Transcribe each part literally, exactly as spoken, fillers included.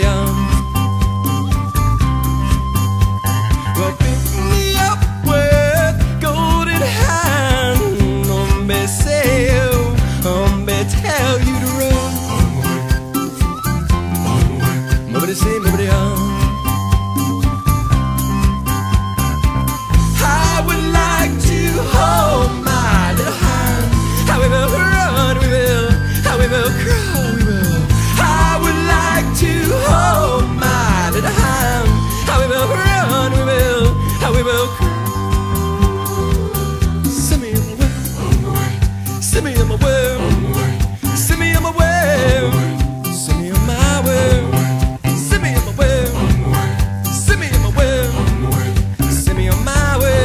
young. Well, pick me up with golden hand. Hombre, say, hombre, tell you to run. Hombre, say, hombre, young. I would like to hold my little hand. How we will run, we will. How we will crawl, we will. I would like to hold my little hand. How we will run, we will. How we will crawl. Send me on my way. Send me on my way. Send me on my way. Send me on my way. Send me on my way. Send me on my way. Send me on my way.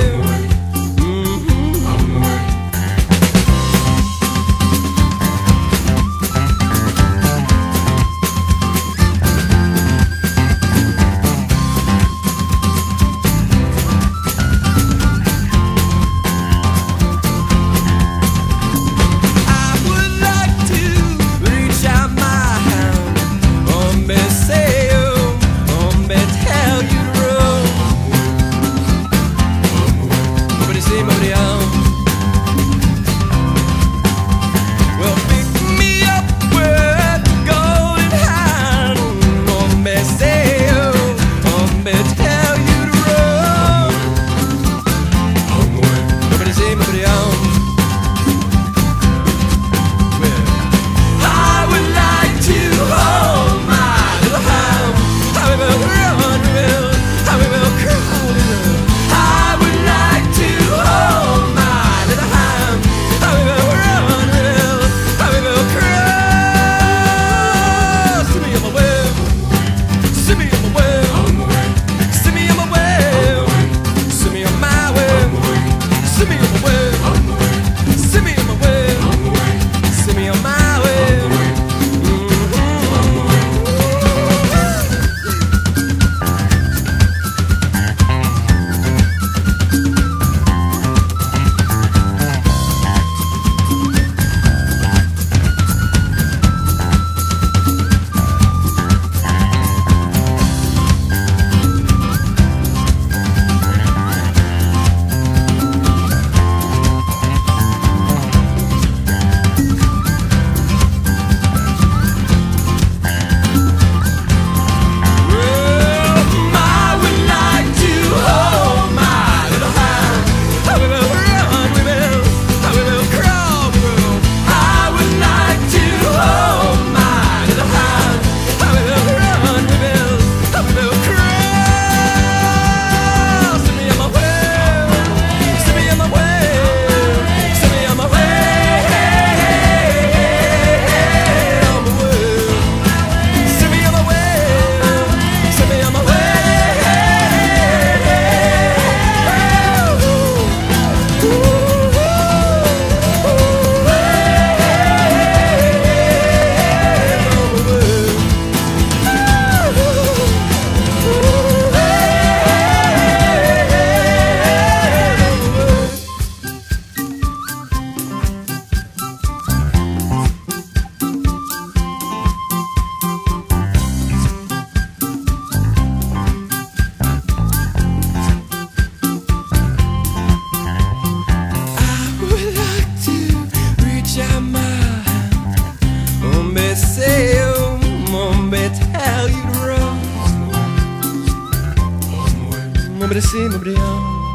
Hombre, sí, hombre,